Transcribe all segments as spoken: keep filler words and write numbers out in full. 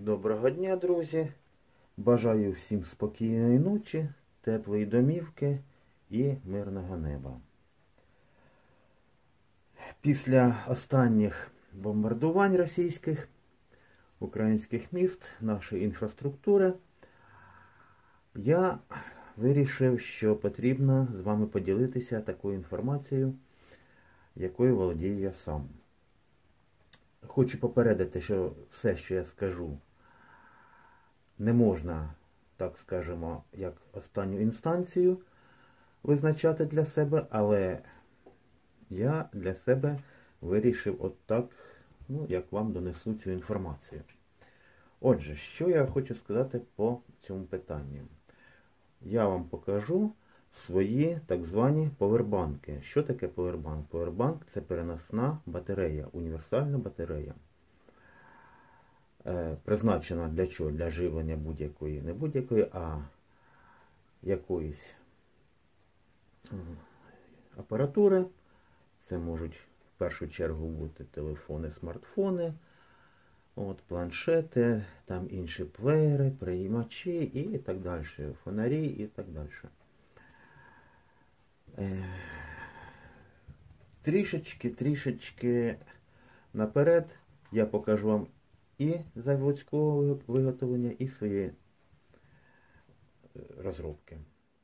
Доброго дня, друзі! Бажаю всім спокійної ночі, теплої домівки і мирного неба. Після останніх бомбардувань російських, українських міст, нашої інфраструктури, я вирішив, що потрібно з вами поділитися такою інформацією, якою володію я сам. Хочу попередити, що все, що я скажу, не можна, так скажемо, як останню інстанцію визначати для себе, але я для себе вирішив от так, ну, як вам донесу цю інформацію. Отже, що я хочу сказати по цьому питанню? Я вам покажу свої так звані повербанки. Що таке повербанк? Повербанк – це переносна батарея, універсальна батарея. Е, призначена для чого? Для живлення будь-якої, не будь-якої, а якоїсь апаратури. Це можуть в першу чергу бути телефони, смартфони, от, планшети, там інші плеєри, приймачі і так далі, фонарі і так далі. Е, трішечки, трішечки наперед я покажу вам і заводського виготовлення, і свої розробки.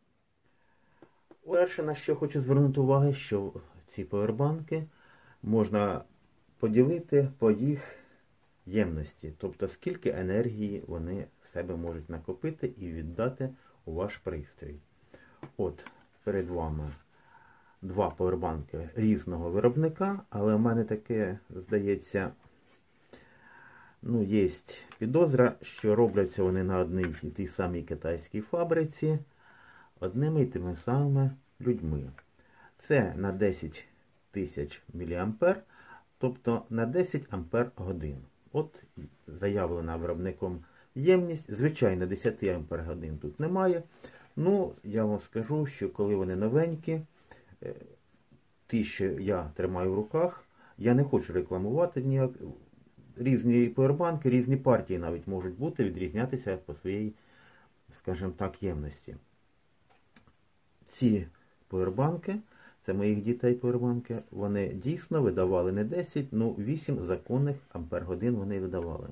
Перше, на що хочу звернути увагу, що ці повербанки можна поділити по їх ємності, тобто скільки енергії вони в себе можуть накопити і віддати у ваш пристрій. От, перед вами два повербанки різного виробника, але в мене таке, здається, ну, є підозра, що робляться вони на одній і тій самій китайській фабриці, одними і тими самими людьми. Це на десять тисяч міліампер, тобто на десять ампер годин. От заявлена виробником ємність. Звичайно, десять ампер годин тут немає. Ну, я вам скажу, що коли вони новенькі, ті, що я тримаю в руках, я не хочу рекламувати ніяк. Різні повербанки, різні партії навіть можуть бути, відрізнятися по своїй, скажімо так, ємності. Ці повербанки, це моїх дітей повербанки, вони дійсно видавали не десять, ну вісім законних ампер-годин вони видавали.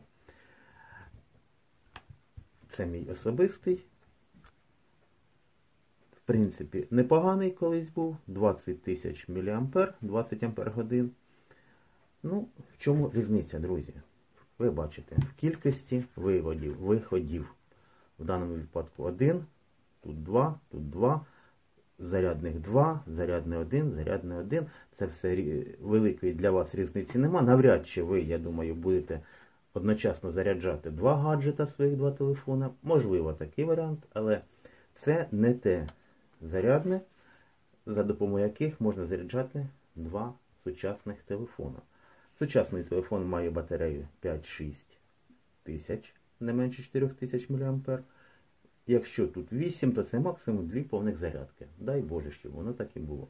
Це мій особистий. В принципі, непоганий колись був, двадцять тисяч міліампер, двадцять ампер-годин. Ну, в чому різниця, друзі? Ви бачите, в кількості виводів, виходів. В даному випадку один, тут два, тут два, зарядних два, зарядний один, зарядний один. Це все великої для вас різниці нема. Навряд чи ви, я думаю, будете одночасно заряджати два гаджета, своїх два телефона. Можливо, такий варіант, але це не те зарядне, за допомогою яких можна заряджати два сучасних телефона. Сучасний телефон має батарею п'ять-шість тисяч, не менше чотири тисячі міліампер. Якщо тут вісім, то це максимум дві повних зарядки. Дай Боже, щоб воно так і було.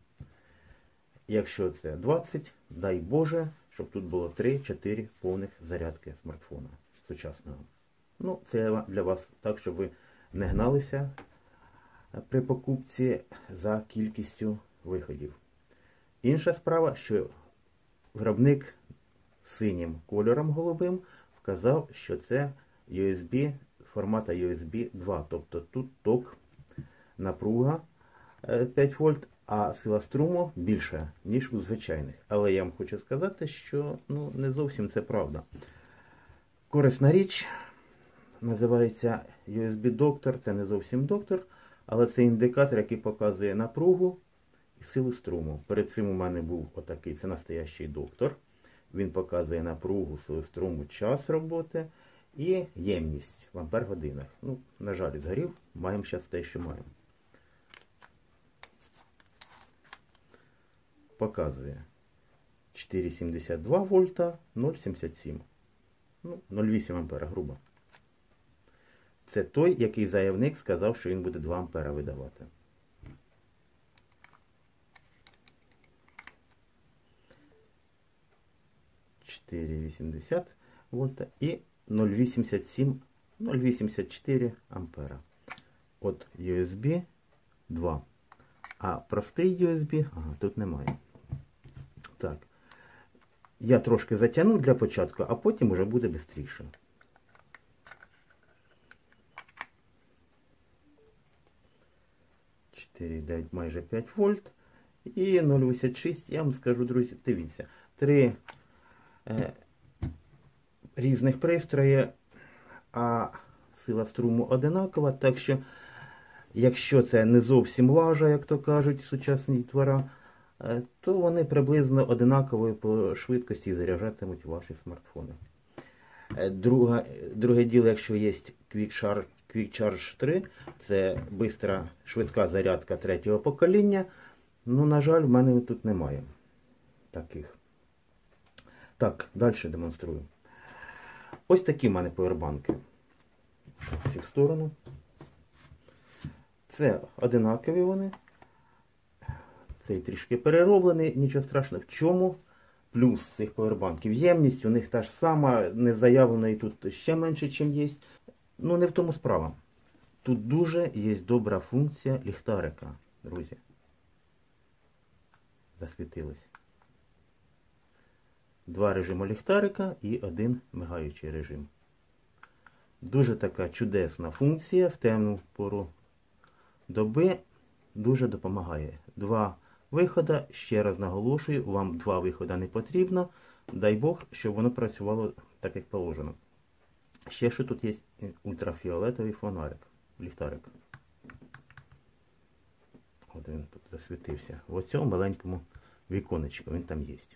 Якщо це двадцять, дай Боже, щоб тут було три-чотири повних зарядки смартфона сучасного. Ну, це для вас так, щоб ви не гналися при покупці за кількістю виходів. Інша справа, що виробник синім кольором голубим вказав, що це ю ес бі, формата ю ес бі два. Тобто тут ток, напруга п'ять вольт, а сила струму більша, ніж у звичайних. Але я вам хочу сказати, що ну, не зовсім це правда. Корисна річ називається ю ес бі-доктор, це не зовсім доктор, але це індикатор, який показує напругу і силу струму. Перед цим у мене був отакий, це настоящий доктор. Він показує напругу, силу струму, час роботи і ємність в ампер-годинах. Ну, на жаль, згорів, маємо зараз те, що маємо. Показує чотири сімдесят два вольта, нуль сімдесят сім. Ну, нуль вісім ампера, грубо. Це той, який заявник сказав, що він буде два ампера видавати. чотири вісімдесят вольта і нуль вісімдесят сім - нуль вісімдесят чотири ампера. От ю ес бі два. А простий ю ес бі, ага, тут немає. Так. Я трошки затягну для початку, а потім вже буде швидше. чотири дев'ять, майже п'ять вольт. І нуль вісімдесят шість, я вам скажу, друзі, дивіться. Три е, різних пристрої, а сила струму одинакова, так що, якщо це не зовсім лажа, як то кажуть сучасні твора, е, то вони приблизно одинакової по швидкості заряджатимуть ваші смартфони. Е, друга, друге діло, якщо є Quick Charge, Quick Charge три, це бистра, швидка зарядка третього покоління. Ну, на жаль, в мене тут немає таких. Так, далі демонструю. Ось такі в мене повербанки. Всі в сторону. Це одинакові вони. Цей трішки перероблений, нічого страшного. В чому плюс цих повербанків? Ємність у них та ж сама, не заявлена і тут ще менше, ніж є. Ну, не в тому справа. Тут дуже є добра функція ліхтарика, друзі. Засвітилось. Два режими ліхтарика і один мигаючий режим. Дуже така чудесна функція в темну пору доби. Дуже допомагає. Два виходи, ще раз наголошую, вам два виходи не потрібно. Дай Бог, щоб воно працювало так, як положено. Ще що тут є ультрафіолетовий фонарик, ліхтарик. От він тут засвітився. В цьому маленькому віконечку він там є.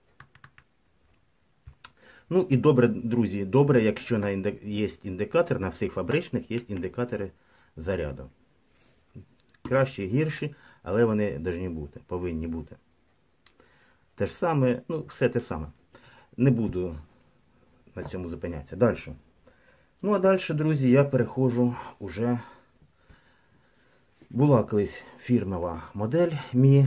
Ну і добре, друзі, добре, якщо на інди... є індикатор, на всіх фабричних є індикатори заряду. Кращі, гірші, але вони повинні бути, повинні бути. Те ж саме, ну, все те саме. Не буду на цьому зупинятися. Далі. Ну, а далі, друзі, я переходжу уже. Була колись фірмова модель Мі.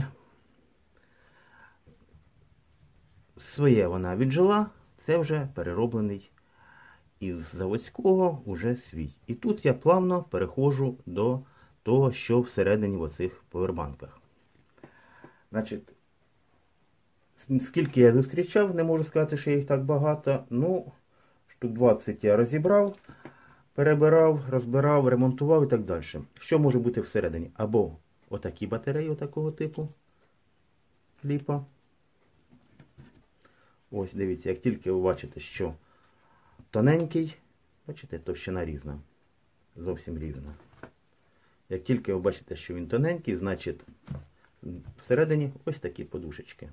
Своє вона віджила. Це вже перероблений із заводського уже свій. І тут я плавно переходжу до того, що всередині в оцих повербанках. Значить, скільки я зустрічав, не можу сказати, що їх так багато. Ну, штук двадцять я розібрав, перебирав, розбирав, ремонтував і так далі. Що може бути всередині? Або отакі батареї, отакого типу ліпа. Ось, дивіться, як тільки ви бачите, що тоненький, бачите, товщина різна, зовсім різна. Як тільки ви бачите, що він тоненький, значить всередині ось такі подушечки.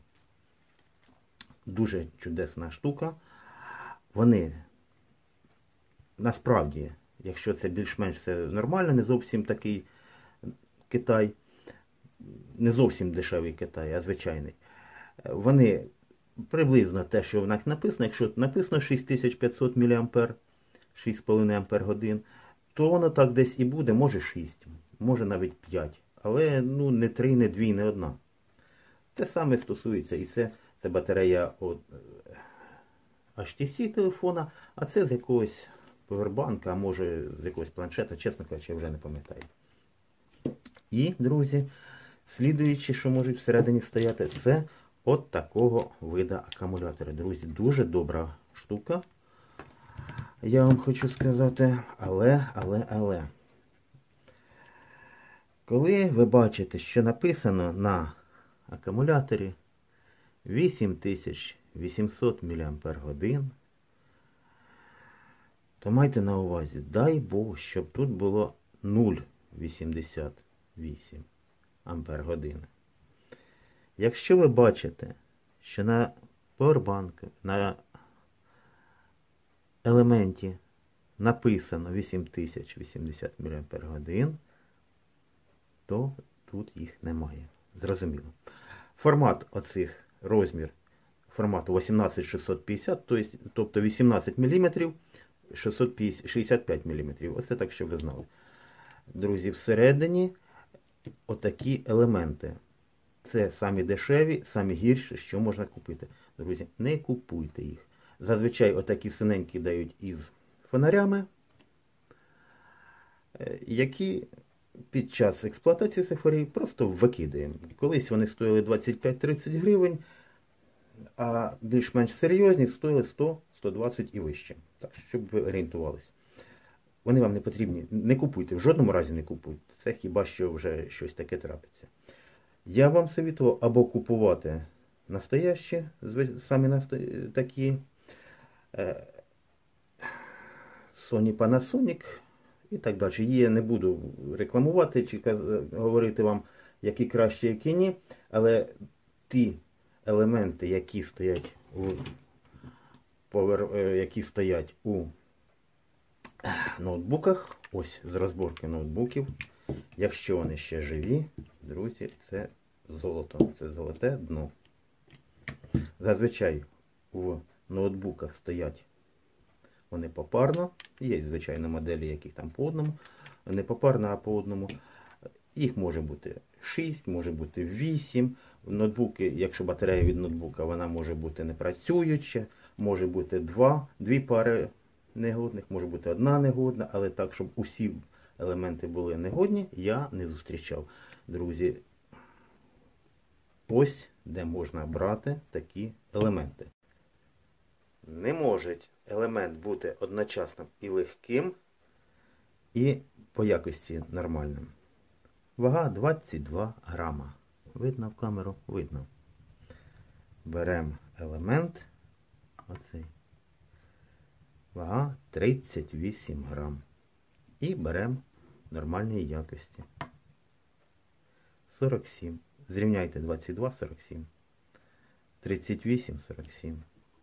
Дуже чудесна штука. Вони, насправді, якщо це більш-менш все нормально, не зовсім такий Китай, не зовсім дешевий Китай, а звичайний. Вони приблизно те, що в них написано, якщо написано шість тисяч п'ятсот міліампер, шість з половиною ампер годин, то воно так десь і буде, може шість, може навіть п'ять, але ну, не три, не дві, не одна. Те саме стосується і це, це батарея от ейч ті сі телефона, а це з якогось повербанка, а може з якогось планшета, чесно кажучи, я вже не пам'ятаю. І, друзі, слідуючи, що можуть всередині стояти, це от такого виду акумулятори. Друзі, дуже добра штука. Я вам хочу сказати, але, але, але. Коли ви бачите, що написано на акумуляторі вісім тисяч вісімсот міліампер годин, то майте на увазі, дай Бог, щоб тут було нуль цілих вісімдесят вісім ампер години. Якщо ви бачите, що на повербанку, на елементі написано вісім тисяч вісімдесят міліампер годин, то тут їх немає. Зрозуміло. Формат оцих, розмір формату вісімнадцять шістсот п'ятдесят, тобто вісімнадцять міліметрів, шістдесят п'ять міліметрів. Оце так, щоб ви знали. Друзі, всередині отакі елементи. Це самі дешеві, самі гірші, що можна купити. Друзі, не купуйте їх. Зазвичай отакі синенькі дають із фонарями, які під час експлуатації цих фонарів просто викидаємо. Колись вони стоїли двадцять п'ять - тридцять гривень, а більш-менш серйозні стоїли сто - сто двадцять і вище. Так, щоб ви орієнтувалися. Вони вам не потрібні. Не купуйте, в жодному разі не купуйте. Це хіба що вже щось таке трапиться. Я вам советую або купувати настоящі, самі насто... такі Sony, Panasonic і так далі. Є, не буду рекламувати чи говорити вам, які краще, які ні, але ті елементи, які стоять у, повер... які стоять у ноутбуках, ось з розборки ноутбуків, якщо вони ще живі, друзі, це золото, це золоте дно. Зазвичай в ноутбуках стоять вони попарно, є, звичайно, моделі, яких там по одному, не попарно, а по одному. Їх може бути шість, може бути вісім. Ноутбуки, якщо батарея від ноутбука, вона може бути непрацююча, може бути два, дві пари негодних, може бути одна негодна, але так, щоб усі елементи були негодні, я не зустрічав. Друзі, ось де можна брати такі елементи. Не може елемент бути одночасно і легким, і по якості нормальним. Вага двадцять два грама. Видно в камеру? Видно. Беремо елемент. Оцей. Вага тридцять вісім грам. І беремо нормальної якості. сорок сім. Зрівняйте двадцять два, сорок сім. тридцять вісім, сорок сім.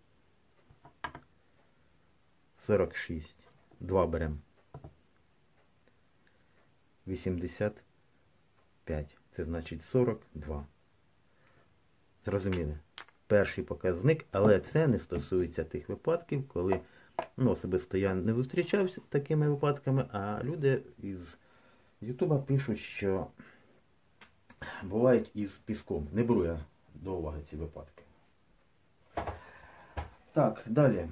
сорок шість. два беремо. вісімдесят п'ять. Це значить сорок два. Зрозуміли? Перший показник, але це не стосується тих випадків, коли, ну, особисто я не зустрічався з такими випадками, а люди із Ютуба пишуть, що бувають із піском. Не беру я до уваги ці випадки. Так, далі.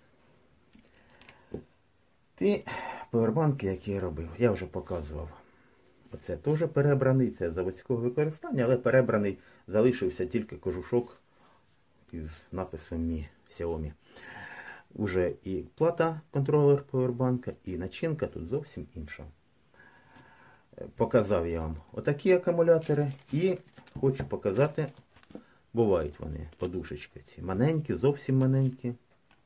Ті павербанки, які я робив, я вже показував. Оце теж перебраний, це заводського використання, але перебраний залишився тільки кожушок із написом Мі, Xiaomi. Уже і плата контролер павербанка, і начинка тут зовсім інша. Показав я вам отакі акумулятори і хочу показати, бувають вони, подушечки ці, маленькі, зовсім маленькі.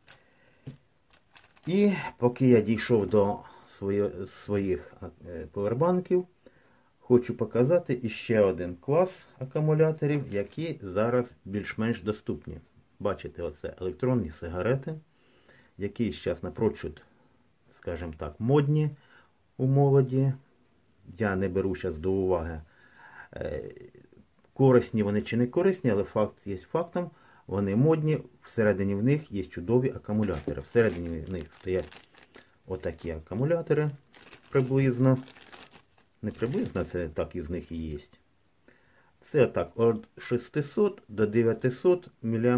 І поки я дійшов до своїх павербанків, хочу показати іще один клас акумуляторів, які зараз більш-менш доступні. Бачите, оце електронні сигарети, які зараз напрочуд, скажімо так, модні у молоді. Я не беру зараз до уваги, корисні вони чи не корисні, але факт є фактом. Вони модні, всередині в них є чудові акумулятори. Всередині в них стоять отакі акумулятори приблизно. Не приблизно, це так із них і є. Це так, від шестисот до дев'ятисот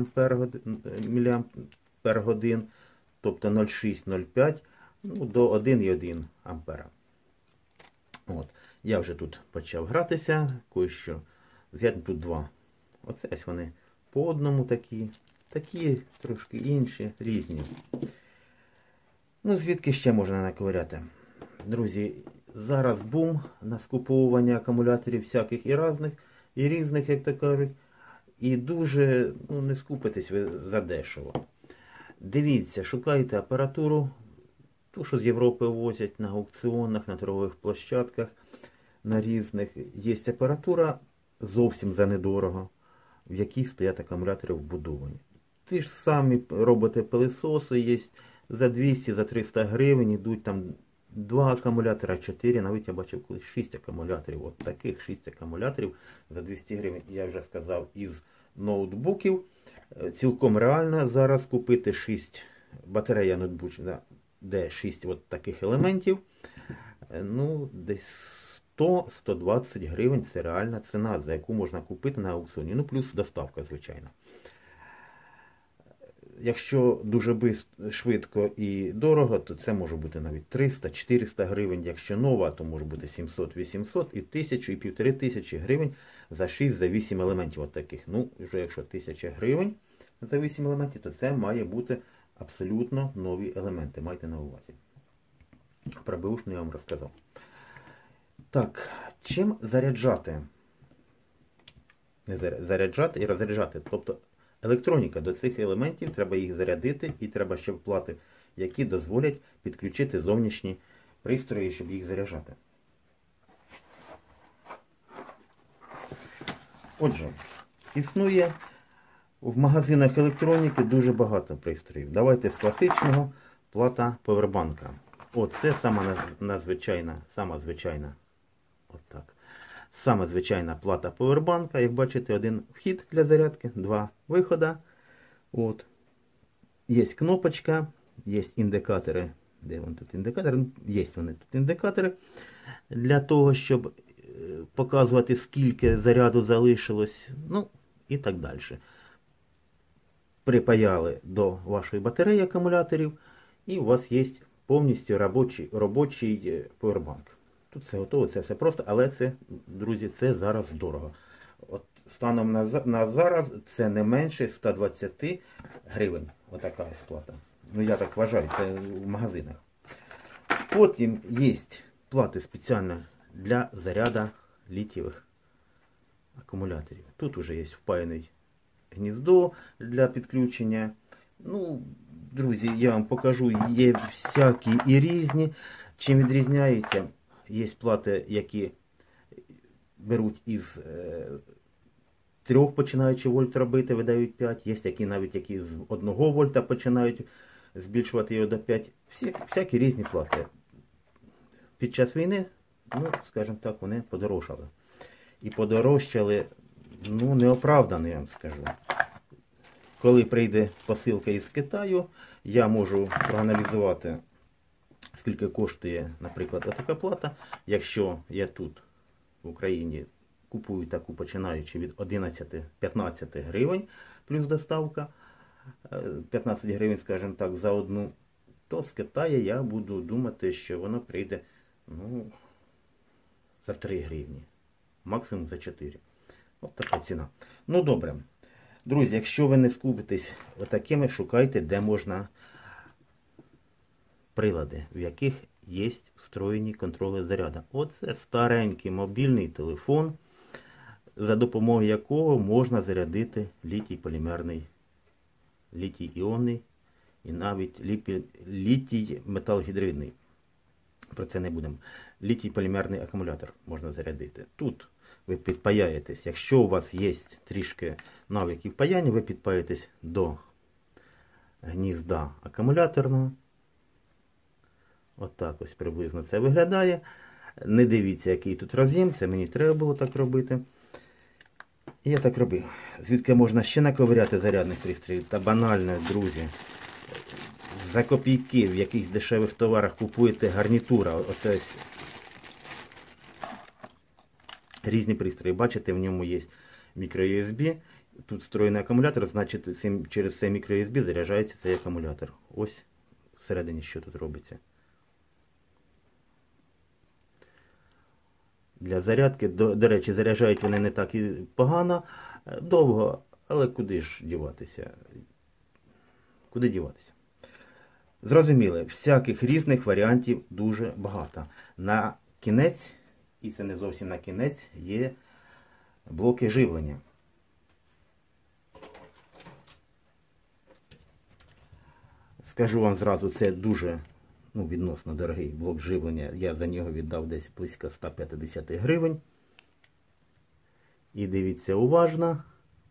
міліампер-годин, тобто нуль цілих шість - нуль цілих п'ять, ну, до один цілих один ампера. От. Я вже тут почав гратися, кое-що. Згадно тут два. Оце ось вони по одному такі, такі трошки інші, різні. Ну, звідки ще можна наковиряти? Друзі, зараз бум на скуповування акумуляторів всяких і різних, і різних, як то кажуть. І дуже, ну, не скупитесь ви задешево. Дивіться, шукайте апаратуру, ту, що з Європи возять на аукціонах, на торгових площадках, на різних. Є апаратура зовсім за недорого, в якій стоять акумулятори вбудовані. Ті ж самі роботи-пилисоси є за двісті, за триста гривень, йдуть там два акумулятора, чотири, навіть я бачив колись шість акумуляторів. От таких шість акумуляторів за двісті гривень. Я вже сказав, із ноутбуків. Цілком реально зараз купити шість батарея ноутбучна, де шість от таких елементів. Ну, десь сто - сто двадцять гривень це реальна ціна, за яку можна купити на аукціоні. Ну, плюс доставка, звичайно. якщо дуже бис- швидко і дорого, то це може бути навіть триста-чотириста гривень. Якщо нова, то може бути сімсот-вісімсот, і тисячу, і півтори тисячі гривень за шість-вісім елементів от таких. Ну, вже якщо тисяча гривень за вісім елементів, то це має бути абсолютно нові елементи. Майте на увазі. Про беушну я вам розказав. Так, чим заряджати? Заряджати і розряджати. Тобто електроніка до цих елементів, треба їх зарядити, і треба ще плати, які дозволять підключити зовнішні пристрої, щоб їх заряджати. Отже, існує в магазинах електроніки дуже багато пристроїв. Давайте з класичного плата повербанка. От це сама надзвичайна, сама звичайна, от так. Саме звичайна плата повербанка. Як бачите, один вхід для зарядки, два виходи. От. Є кнопочка, є індикатори. Де вони тут індикатори? Є вони тут індикатори. Для того, щоб показувати, скільки заряду залишилось. Ну, і так далі. Припаяли до вашої батареї акумуляторів. І у вас є повністю робочий, робочий повербанк. Тут все готово, це все просто, але це, друзі, це зараз дорого. От станом на, на зараз це не менше ста двадцяти гривень. Отака сплата. Ну, я так вважаю, це в магазинах. Потім є плати спеціально для заряду літієвих акумуляторів. Тут вже є впаяний гніздо для підключення. Ну, друзі, я вам покажу, є всякі і різні. Чим відрізняється? Є плати, які беруть із е, трьох починаючи вольт робити, видають п'ять. Є такі навіть, які з одного вольта починають збільшувати його до п'ять. Всі, всякі різні плати. Під час війни, ну, скажімо так, вони подорожчали. І подорожчали, ну, неоправдано, я вам скажу. Коли прийде посилка із Китаю, я можу проаналізувати, скільки коштує, наприклад, така плата. Якщо я тут, в Україні, купую таку, починаючи від одинадцяти-п'ятнадцяти гривень, плюс доставка, п'ятнадцять гривень, скажімо так, за одну, то з Китаю я буду думати, що воно прийде, ну, за три гривні, максимум за чотири. Ось така ціна. Ну, добре. Друзі, якщо ви не скупитесь отакими, шукайте, де можна прилади, в яких є встроєні контроли заряду. Оце старенький мобільний телефон, за допомогою якого можна зарядити літій полімерний, літій іонний і навіть літій металогідридний. Про це не будемо. Літій полімерний акумулятор можна зарядити. Тут ви підпаяєтесь, якщо у вас є трішки навиків паяння, ви підпаєтесь до гнізда акумуляторного. Отак ось приблизно це виглядає. Не дивіться, який тут роз'єм, це мені треба було так робити. І я так робив. Звідки можна ще наковиряти зарядних пристроїв? Та банально, друзі, за копійки в якихось дешевих товарах купуєте гарнітура. Оце ось різні пристрої. Бачите, в ньому є мікро-ю ес бі. Тут встроєний акумулятор, значить цим, через цей мікро-ю ес бі заряджається цей акумулятор. Ось всередині що тут робиться. Для зарядки, до, до речі, заряджають вони не так і погано, довго, але куди ж діватися? Куди діватися? Зрозуміло, всяких різних варіантів дуже багато. На кінець, і це не зовсім на кінець, є блоки живлення. Скажу вам зразу, це дуже, ну, відносно дорогий блок живлення. Я за нього віддав десь близько ста п'ятдесят гривень. І дивіться уважно.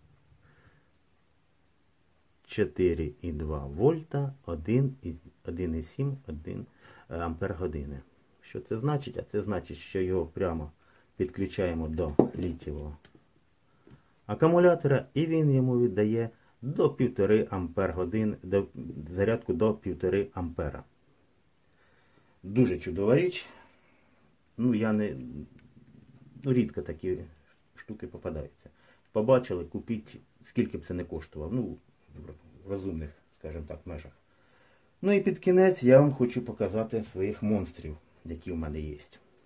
чотири і два вольта, один і сім ампер години. Що це значить? А це значить, що його прямо підключаємо до літієвого акумулятора, і він йому віддає до півтори ампер годин, до зарядку до півтори ампера. Дуже чудова річ. Ну, я не, ну, рідко такі штуки попадаються. Побачили, купіть, скільки б це не коштувало. Ну, в розумних скажімо так, межах. Ну і під кінець я вам хочу показати своїх монстрів, які в мене є.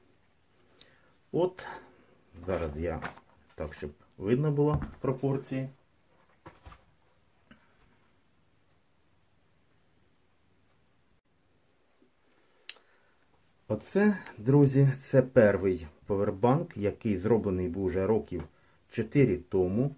От, зараз я, так, щоб видно було пропорції. Оце, друзі, це перший повербанк, який зроблений був вже років чотири тому.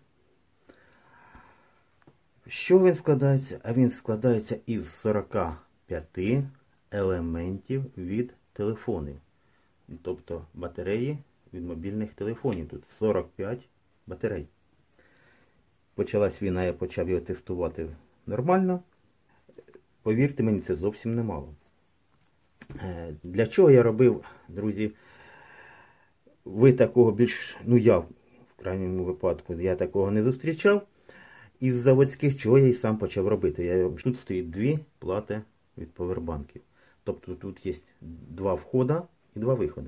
Що він складається? А він складається із сорока п'яти елементів від телефонів. Тобто батареї від мобільних телефонів. Тут сорок п'ять батарей. Почалась війна, я почав його тестувати нормально. Повірте мені, це зовсім немало. Для чого я робив, друзі, ви такого більш, ну я в крайньому випадку, я такого не зустрічав. Із заводських, чого я і сам почав робити. Я, тут стоїть дві плати від повербанків. Тобто тут є два входа і два виходи.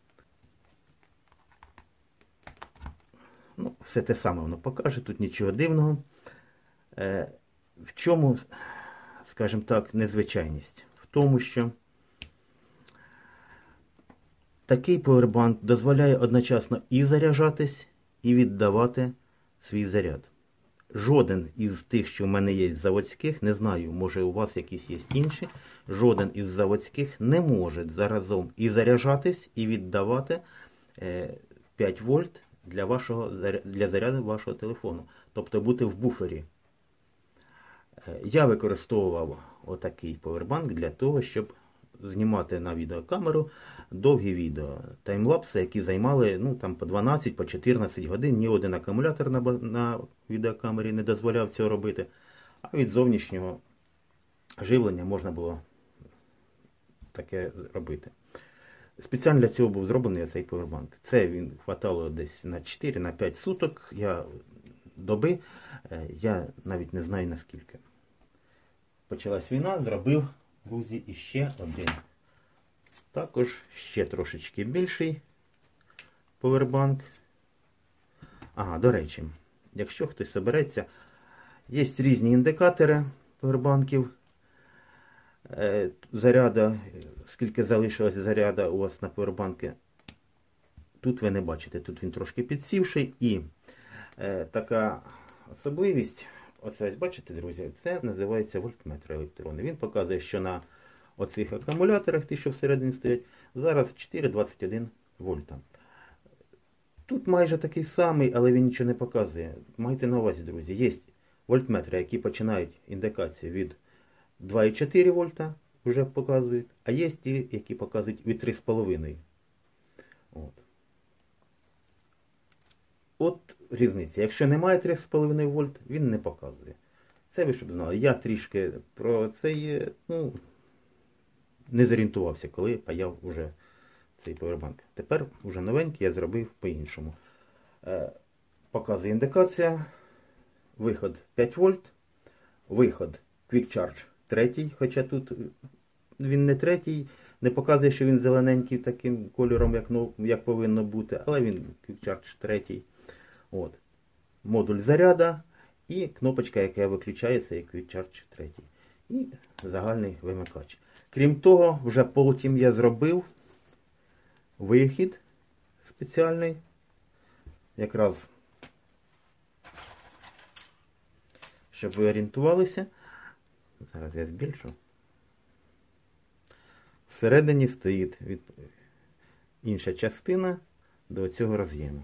Ну, все те саме воно покаже, тут нічого дивного. Е, в чому, скажімо так, незвичайність? В тому, що такий повербанк дозволяє одночасно і заряджатись, і віддавати свій заряд. Жоден із тих, що в мене є заводських, не знаю, може у вас якісь є інші, жоден із заводських не може заразом і заряджатись, і віддавати п'ять вольт для, вашого, для заряду вашого телефону. Тобто бути в буфері. Я використовував отакий повербанк для того, щоб знімати на відеокамеру довгі відео, таймлапси, які займали ну, там, по дванадцять, по чотирнадцять годин. Ні один акумулятор на, на відеокамері не дозволяв цього робити. А від зовнішнього живлення можна було таке робити. Спеціально для цього був зроблений цей повербанк. Це він хватало десь на чотири п'ять суток. Я доби, я навіть не знаю наскільки. Почалась війна, зробив, друзі, іще один. Також ще трошечки більший повербанк. Ага, до речі, якщо хтось собереться, є різні індикатори повербанків. Е, заряда, скільки залишилось заряда у вас на повербанки, тут ви не бачите, тут він трошки підсівший. І е, така особливість, оце ось бачите, друзі, це називається вольтметр електронний. Він показує, що на оцих акумуляторах, ті, що всередині стоять, зараз чотири двадцять один вольта. Тут майже такий самий, але він нічого не показує. Майте на увазі, друзі, є вольтметри, які починають індикацію від два і чотири вольта, вже показують, а є ті, які показують від три і п'ять. От. От різниця. Якщо немає три і п'ять вольт, він не показує. Це ви щоб знали. Я трішки про це, ну, не зорієнтувався, коли паяв уже цей повербанк. Тепер вже новенький я зробив по-іншому. Е, показує індикація. Виход п'ять вольт. Виход Quick Charge третій, хоча тут він не третій. Не показує, що він зелененький таким кольором, як, ну, як повинно бути. Але він Quick Charge третій. От. Модуль заряда. І кнопочка, яка виключається, як Quick Charge третій. І загальний вимикач. Крім того, вже потім я зробив вихід спеціальний. Якраз, щоб ви орієнтувалися. Зараз я збільшу. Всередині стоїть від... інша частина до цього роз'єму.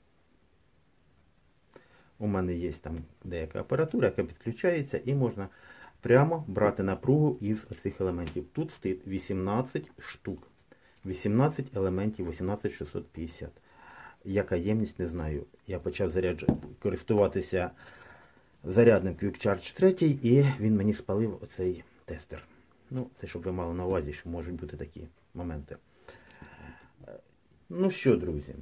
У мене є там деяка апаратура, яка підключається, і можна прямо брати напругу із цих елементів. Тут стоїть вісімнадцять штук. вісімнадцять елементів, вісімнадцять шістсот п'ятдесят. Яка ємність, не знаю. Я почав заряд... користуватися зарядним Quick Charge три, і він мені спалив оцей тестер. Ну, це щоб ви мали на увазі, що можуть бути такі моменти. Ну що, друзі.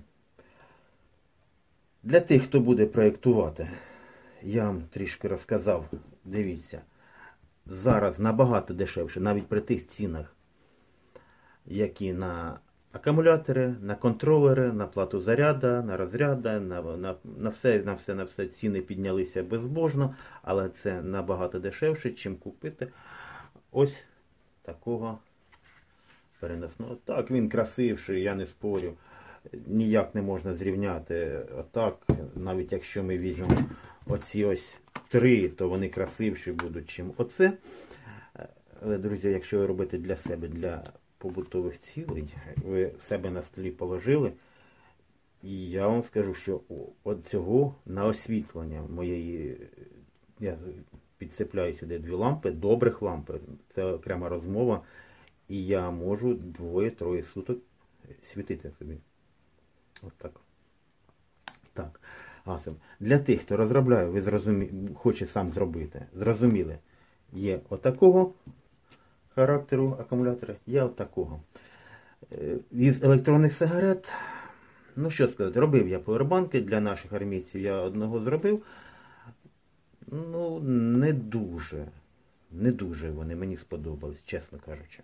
Для тих, хто буде проєктувати, я вам трішки розказав. Дивіться. Зараз набагато дешевше, навіть при тих цінах, які на акумулятори, на контролери, на плату заряда, на розряда, на, на, на, все, на все, на все ціни піднялися безбожно, але це набагато дешевше, чим купити ось такого переносного. Так, він красивший, я не спорю. Ніяк не можна зрівняти. Отак, навіть якщо ми візьмемо оці ось три, то вони красивші будуть, чим оце. Але, друзі, якщо ви робите для себе, для побутових цілей, ви в себе на столі положили, і я вам скажу, що от цього на освітлення моєї, я підцепляю сюди дві лампи, добрих лампи, це окрема розмова, і я можу двоє-троє суток світити собі. От так. Так. Асим. Для тих, хто розробляє, ви зрозумі... хоче сам зробити, зрозуміли, є отакого характеру акумулятора, є отакого. Із електронних сигарет, ну що сказати, робив я павербанки для наших армійців, я одного зробив. Ну, не дуже, не дуже вони мені сподобались, чесно кажучи.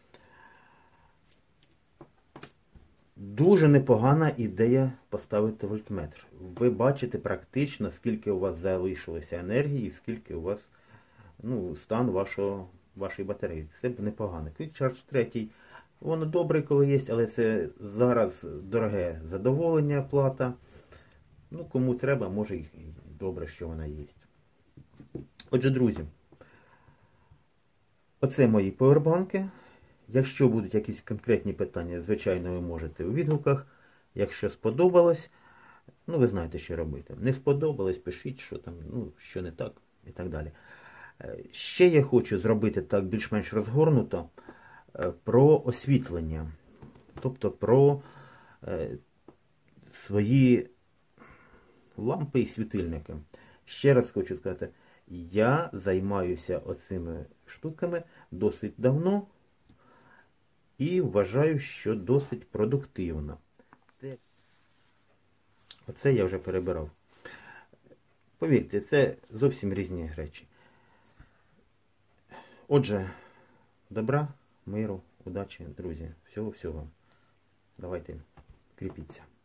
Дуже непогана ідея поставити вольтметр. Ви бачите практично, скільки у вас залишилося енергії і скільки у вас, ну, стан вашого, вашої батареї. Це б непогано. Quick Charge три, воно добре, коли є, але це зараз дороге задоволення, плата. Ну, кому треба, може і добре, що вона є. Отже, друзі, оце мої павербанки. Якщо будуть якісь конкретні питання, звичайно, ви можете у відгуках. Якщо сподобалось, ну ви знаєте, що робити. Не сподобалось, пишіть, що там, ну, що не так і так далі. Ще я хочу зробити так більш-менш розгорнуто про освітлення. Тобто про е, свої лампи і світильники. Ще раз хочу сказати, я займаюся оцими штуками досить давно. І вважаю, що досить продуктивно. Оце я вже перебирав. Повірте, це зовсім різні речі. Отже, добра, миру, удачі, друзі. Всього-всього. Давайте кріпіться.